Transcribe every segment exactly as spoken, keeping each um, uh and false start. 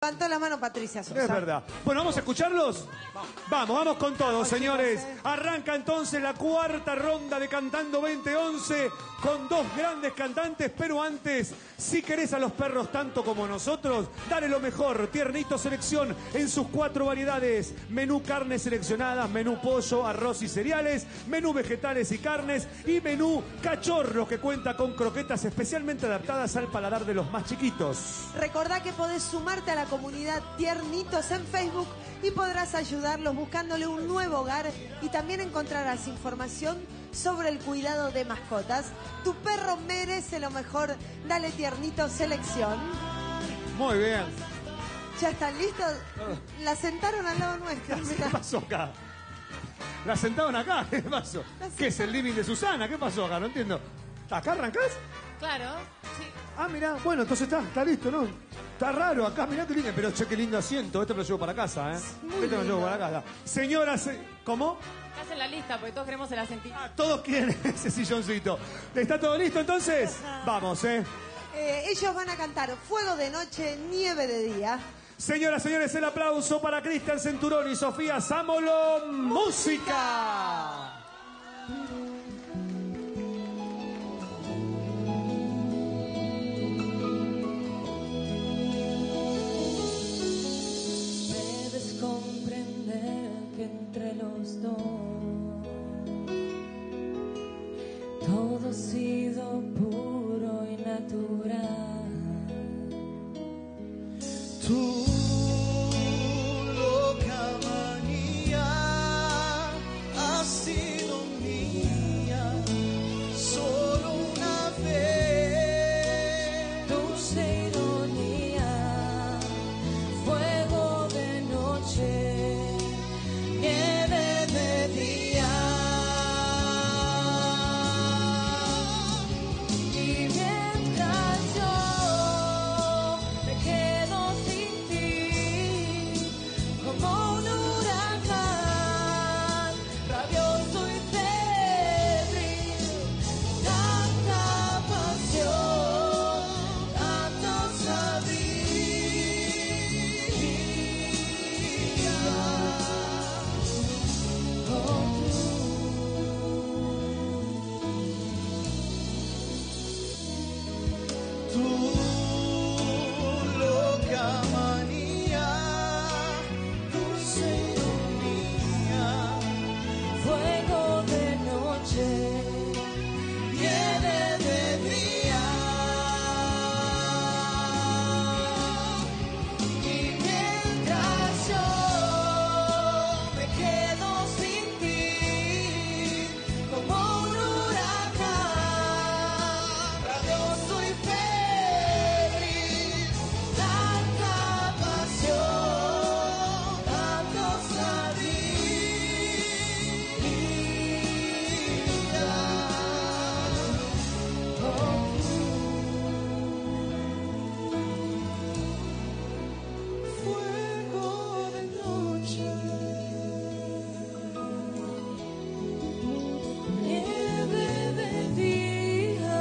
levantó la mano Patricia Sosa. Es verdad. Bueno, ¿vamos a escucharlos? Vamos, vamos con todo, Vamos, señores. chicos, eh. Arranca entonces la cuarta ronda de Cantando veinte once con dos grandes cantantes, pero antes, si querés a los perros tanto como nosotros, dale lo mejor. Tiernito Selección en sus cuatro variedades. Menú carnes seleccionadas, menú pollo, arroz y cereales, menú vegetales y carnes y menú cachorros que cuenta con croquetas especialmente adaptadas al paladar de los más chiquitos. Recordá que podés sumarte a la comunidad Tiernitos en Facebook y podrás ayudarlos buscándole un nuevo hogar y también encontrarás información sobre el cuidado de mascotas. Tu perro merece lo mejor. Dale Tiernito Selección. Muy bien. ¿Ya están listos? La sentaron al lado nuestro. ¿Qué Mirá. pasó acá? La sentaron acá, ¿qué pasó? ¿Qué es el living de Susana? ¿Qué pasó acá? No entiendo. ¿Acá arrancás? Claro, sí. Ah, mirá, bueno, entonces está, está listo, ¿no? Está raro acá, mirá qué lindo. Pero che, qué lindo asiento. Esto me lo llevo para casa, ¿eh? Muy Esto me lo llevo lindo. para casa. Señoras, eh, ¿cómo? Estás en la lista porque todos queremos el asentito. Ah, todos quieren ese silloncito. ¿Está todo listo entonces? Vamos, ¿eh? Eh, ellos van a cantar Fuego de noche, nieve de día. Señoras, señores, el aplauso para Cristian Centurón y Sofía Sámolo. ¡Música! Debes comprender que entre los dos todo ha sido puro y natural. Tu loca manía ha sido mía solo una vez. Dulce ironía, fuego de noche, nieve de día. Y mientras yo me quedo sin ti, como un huracán, rabioso y febril, tanta pasión, tanto Tu loca manía, dulce ironía, fuego de noche, nieve de día. y mientras yo me quedo sin ti, como un huracán, rabioso y febril, tanta pasión, tanto Fuego de noche, nieve de día.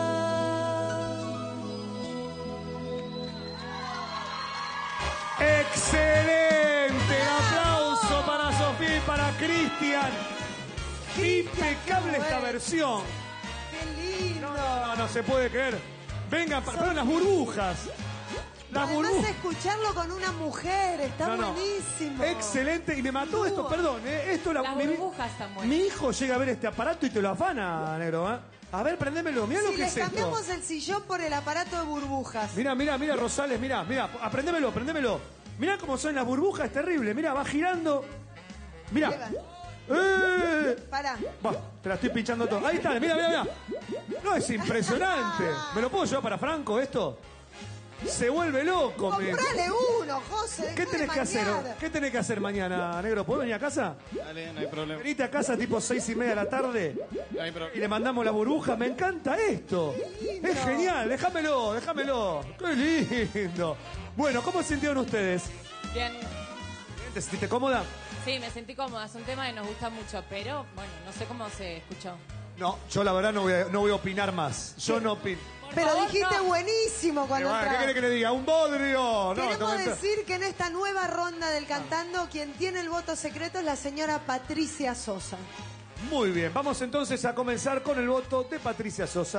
¡Excelente! El aplauso para Sofía y para Cristian. Impecable esta versión. ¡Qué lindo! No, no se puede creer. Vengan, pa- fueron las burbujas. Las Además, burbujas. escucharlo con una mujer está No, no. buenísimo. Excelente. Y me mató esto, perdón. ¿eh? Esto la, Las mi, burbujas están buenas. mi hijo llega a ver este aparato y te lo afana, negro. ¿eh? A ver, prendémelo. Mira lo Si que le es esto. cambiamos el sillón por el aparato de burbujas. Mira, mira, mira, Rosales, mira, mira, aprendémelo, aprendémelo. Mira cómo son las burbujas, es terrible. Mira, va girando. Mira. Llegan. ¡Eh! Pará. Buah, te la estoy pinchando todo. Ahí está, mira, mira, mira. No, es impresionante. ¿Me lo puedo llevar para Franco esto? Se vuelve loco. me- Comprale uno, José. ¿Qué dejá tenés de que hacer? maniar. ¿Qué tenés que hacer mañana, negro? ¿Podés venir a casa? Dale, no hay problema. Venite a casa tipo seis y media de la tarde No hay y problema. le mandamos la burbuja. Me encanta esto. Es genial, déjamelo, déjamelo. Qué lindo. Bueno, ¿cómo se sintieron ustedes? Bien. ¿Te sentiste cómoda? Sí, me sentí cómoda. Es un tema que nos gusta mucho, pero bueno, no sé cómo se escuchó. No, yo la verdad no voy a, no voy a opinar más. Yo no opino. Pero favor, dijiste no. buenísimo cuando ¿Qué entraste. quiere que le diga? ¡Un bodrio! No, Queremos tengo que entrar. decir que en esta nueva ronda del Cantando, quien tiene el voto secreto es la señora Patricia Sosa. Muy bien, vamos entonces a comenzar con el voto de Patricia Sosa.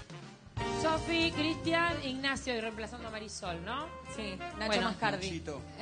Sofi, Cristian, Ignacio y reemplazando a Marisol, ¿no? Sí, Nacho Bueno. Mascardi.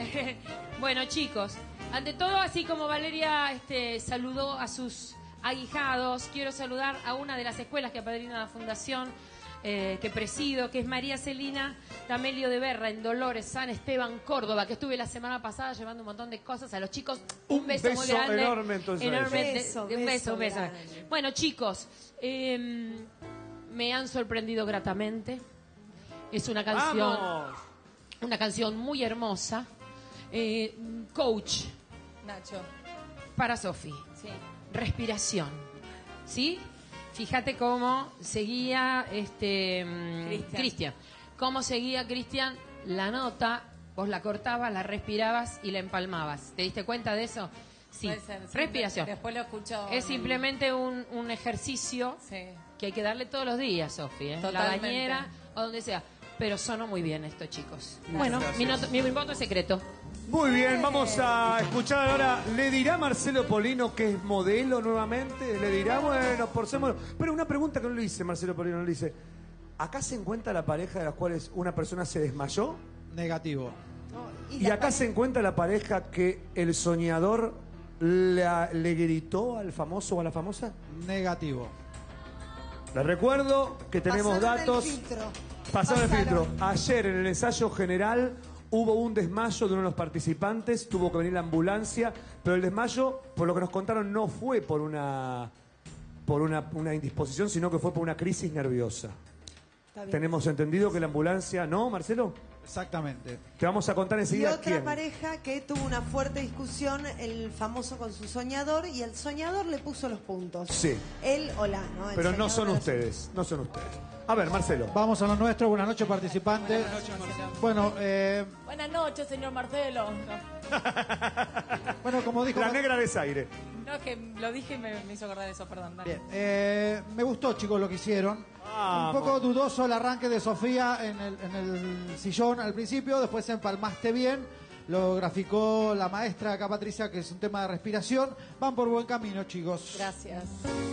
Bueno, chicos, ante todo, así como Valeria este, saludó a sus aguijados, quiero saludar a una de las escuelas que apadrina la Fundación eh, que presido, que es María Celina Tamelio de Berra, en Dolores, San Esteban, Córdoba, que estuve la semana pasada llevando un montón de cosas a los chicos. Un, Un beso, muy beso grande. enorme, entonces, a Enorme, ellos. de- Beso, de- un beso, un beso beso. grande. Bueno, chicos, eh, me han sorprendido gratamente. Es una canción, ¡Vamos! una canción muy hermosa. Eh, coach Nacho. para Sofi. Sí. Respiración. ¿Sí? Fíjate cómo seguía este mm, Cristian. Cristian. Cómo seguía Cristian la nota, vos la cortabas, la respirabas y la empalmabas. ¿Te diste cuenta de eso? Sí. Puede ser, sí. Respiración. Después lo escucho. Es en- simplemente un, un ejercicio Sí. que hay que darle todos los días, Sofi, ¿eh? La Totalmente. bañera o donde sea. Pero sonó muy bien esto, chicos. Bueno, mi, not- mi voto es secreto. Muy bien, vamos a escuchar ahora. ¿Le dirá Marcelo Polino que es modelo nuevamente? ¿Le dirá? Bueno, por ser modelo. Pero una pregunta que no le hice, Marcelo Polino, no le dice. ¿Acá se encuentra la pareja de las cuales una persona se desmayó? Negativo. Y ¿Y la acá se encuentra la pareja que el soñador le, le gritó al famoso o a la famosa? Negativo. Les recuerdo que tenemos pasaron datos. el filtro. Pasaron el Pasaron. filtro. Ayer en el ensayo general hubo un desmayo de uno de los participantes, tuvo que venir la ambulancia, pero el desmayo, por lo que nos contaron, no fue por una por una, una indisposición, sino que fue por una crisis nerviosa. Está bien. Tenemos entendido que la ambulancia... ¿No, Marcelo? Exactamente. Te vamos a contar Y enseguida otra quién. pareja que tuvo una fuerte discusión, el famoso con su soñador, y el soñador le puso los puntos. Sí. Él o la, ¿no? El Pero no soñador son era- ustedes, no son ustedes. A ver, Marcelo. Vamos a lo nuestro. Buenas noches, participantes. Bueno, eh, Buenas noches, señor Marcelo. No, bueno, como dijo... La negra de Zaire. no, que lo dije y me, me hizo acordar de eso, perdón. dale. Bien, eh, me gustó, chicos, lo que hicieron. Vamos. Un poco dudoso el arranque de Sofía en el, en el sillón al principio, después empalmaste bien. Lo graficó la maestra acá, Patricia, que es un tema de respiración. Van por buen camino, chicos. Gracias.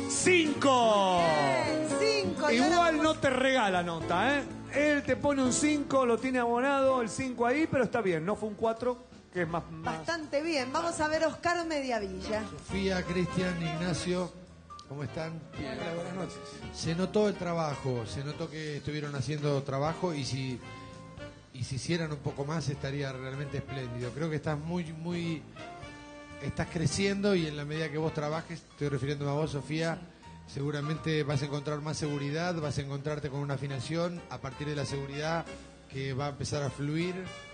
¡Cinco! Cinco. y ahora Igual vamos- no te regala nota, ¿eh? Él te pone un cinco, lo tiene abonado, el cinco ahí, pero está bien, no fue un cuatro, que es más... más... Bastante bien. Vamos a ver Oscar Mediavilla. Sofía, Cristian, Ignacio, ¿cómo están? Hola, buenas noches. Se notó el trabajo, se notó que estuvieron haciendo trabajo y si y si hicieran un poco más estaría realmente espléndido. Creo que estás muy, muy, estás creciendo y en la medida que vos trabajes, estoy refiriéndome a vos, Sofía, seguramente vas a encontrar más seguridad, vas a encontrarte con una afinación a partir de la seguridad que va a empezar a fluir.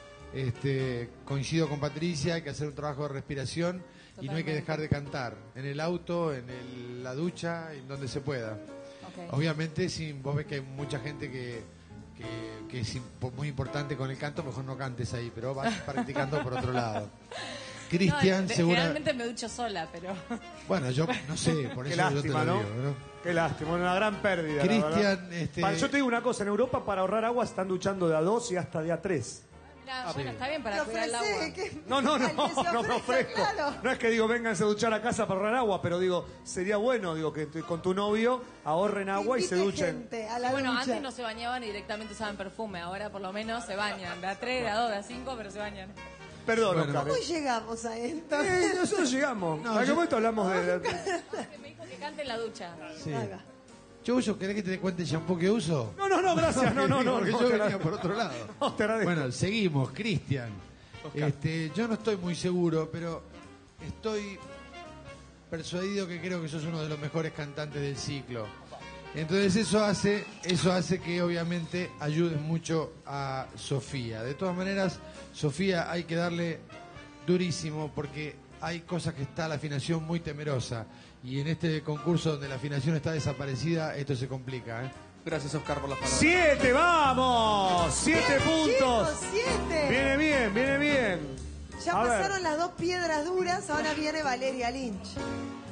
Este, coincido con Patricia, hay que hacer un trabajo de respiración y no hay que dejar de cantar en el auto, en el- la ducha, en donde se pueda. Ok. Obviamente, si vos ves que hay mucha gente que, que, que es impo- muy importante con el canto, mejor no cantes ahí, pero vas practicando por otro lado. Cristian, No, de- segura... Generalmente me ducho sola, pero. Bueno, yo no sé, por Qué eso yo te lástima, lo ¿no? digo, ¿no? Qué lástima, una gran pérdida. la Cristian, verdad. este- Para- yo te digo una cosa, en Europa para ahorrar agua están duchando de a dos y hasta de a tres. Mira, bueno, está bien Te para cuidar el agua. ofrece que- No, no, no, al que se no me ofrece, ofrezco. claro. No es que digo, vénganse a duchar a casa para ahorrar agua, pero digo, sería bueno, digo, que t- con tu novio ahorren agua y se Invite duchen. gente a la Bueno, ducha. antes no se bañaban y directamente usaban perfume. Ahora por lo menos se bañan. De a tres, de a dos, de a cinco, pero se bañan. Perdón, Bueno. Oscar. ¿Cómo ¿eh? llegamos a esto? Eh, nosotros llegamos. No, ¿A qué yo- momento hablamos de...? Que me dijo que cante en la ducha. Sí. Ahí va. Yo uso, ¿querés que te cuente el shampoo que uso? No, no, no, gracias. No, no, no. Porque no, yo te venía agradezco. por otro lado. No, te agradezco. Bueno, seguimos, Cristian. Este, yo no estoy muy seguro, pero estoy persuadido que creo que sos uno de los mejores cantantes del ciclo. Entonces eso hace, eso hace que obviamente ayudes mucho a Sofía. De todas maneras, Sofía hay que darle durísimo porque hay cosas que está la afinación muy temerosa. Y en este concurso donde la afinación está desaparecida, esto se complica, ¿eh? Gracias, Oscar, por las palabras. ¡Siete, vamos! ¡Siete puntos! Chicos, siete. Viene bien, viene bien. Ya A ver. pasaron las dos piedras duras, ahora viene Valeria Lynch.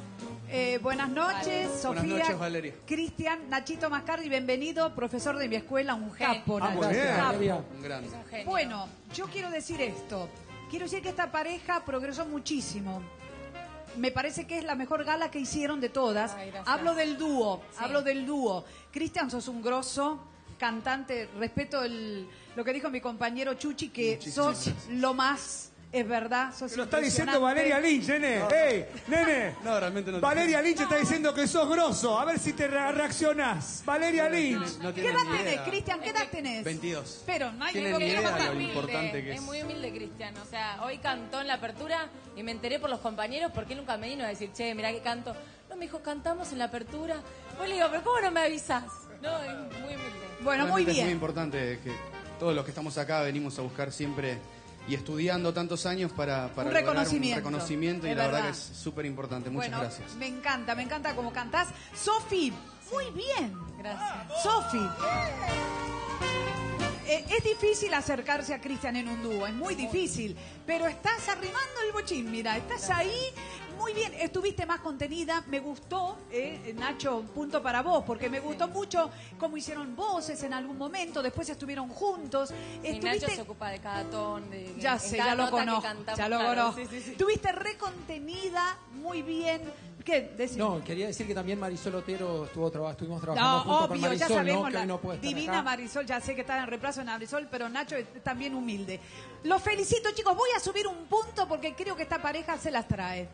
Eh, buenas noches, Vale. Sofía. Buenas noches, Valeria. Cristian, Nachito Mascardi, bienvenido, profesor de mi escuela, un capo. Ah, muy Nacho. bien. Capo. Un grande. Es un genio. Bueno, yo quiero decir esto. Quiero decir que esta pareja progresó muchísimo. Me parece que es la mejor gala que hicieron de todas. Ay, gracias. Hablo del dúo, Sí. hablo del dúo. Cristian, sos un grosso cantante. Respeto el, lo que dijo mi compañero Chuchi, que Muchísimas sos gracias. lo más, es verdad. Sos Lo está diciendo impresionante. Valeria Lynch, nene. ¡Ey, nene! No, realmente no. Valeria Lynch está diciendo que sos grosso. A ver si te re- reaccionás. Valeria Lynch. No ¿Qué tienen edad ni tenés, idea. Cristian? ¿Qué edad tenés? veintidós. Pero no hay Tienen ningún ni idea problema. de lo Humilde, importante que es. Es muy humilde, Cristian. O sea, hoy cantó en la apertura y me enteré por los compañeros porque él nunca me vino a decir, che, mirá que canto. No, me dijo, cantamos en la apertura. Pues le digo, pero ¿cómo no me avisás? No, es muy humilde. Bueno, muy Realmente Es muy bien. importante que todos los que estamos acá venimos a buscar siempre y estudiando tantos años para, para Un lograr reconocimiento. un reconocimiento y Es la verdad, verdad. que es súper importante. Muchas Bueno, gracias. me encanta, me encanta cómo cantás. Sofi, muy bien. Gracias. Sofi. Eh, es difícil acercarse a Cristian en un dúo, es muy difícil, pero estás arrimando el bochín, mira, estás ahí, muy bien, estuviste más contenida, me gustó, eh, Nacho, un punto para vos, porque me gustó mucho cómo hicieron voces en algún momento, después estuvieron juntos, Y estuviste... Nacho se ocupa de cada ton, de, Ya en sé, cada ya lo nota que conozco, cantamos, ya lo claro, conozco. sí, sí, sí. Estuviste recontenida, muy bien. ¿Qué? Decí. No, quería decir que también Marisol Otero estuvo traba- estuvimos trabajando No, juntos con obvio, Marisol, ya sabemos, ¿no? Que la hoy no puede estar divina acá. Marisol, ya sé que está en reemplazo de Marisol, pero Nacho es también humilde. Los felicito, chicos, voy a subir un punto porque creo que esta pareja se las trae.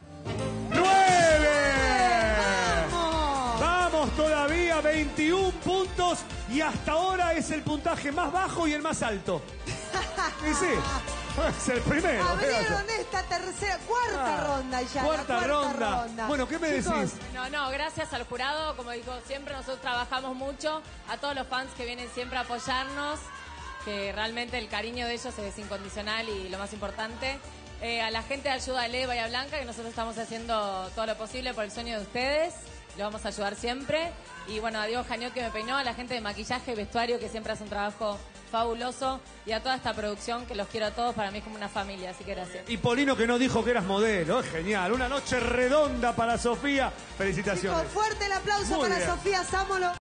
¡Nueve! ¡Vamos! Vamos todavía, veintiún puntos y hasta ahora es el puntaje más bajo y el más alto. Y sí, es el primero. Abrieron esta tercera, cuarta Ah, ronda ya. la cuarta ronda. Bueno, ¿qué me Chicos, decís? No, no, gracias al jurado, como dijo siempre, nosotros trabajamos mucho, a todos los fans que vienen siempre a apoyarnos, que realmente el cariño de ellos es incondicional y lo más importante. Eh, a la gente de Ayuda de Bahía Blanca, que nosotros estamos haciendo todo lo posible por el sueño de ustedes, lo vamos a ayudar siempre. Y bueno, a Diego Jañó que me peinó, a la gente de maquillaje y vestuario que siempre hace un trabajo fabuloso y a toda esta producción que los quiero a todos, para mí es como una familia, así que gracias. Y Polino que no dijo que eras modelo, es genial. Una noche redonda para Sofía. Felicitaciones. Chicos, fuerte el aplauso Muy para bien. Sofía Sámolo.